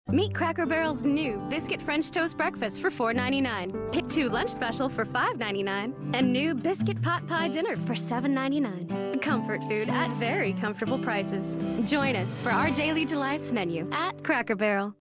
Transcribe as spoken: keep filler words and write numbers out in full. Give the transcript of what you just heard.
Meet Cracker Barrel's new Biscuit French Toast Breakfast for four ninety-nine. Pick two lunch special for five ninety-nine. And new Biscuit Pot Pie Dinner for seven ninety-nine. Comfort food at very comfortable prices. Join us for our Daily Delights menu at Cracker Barrel.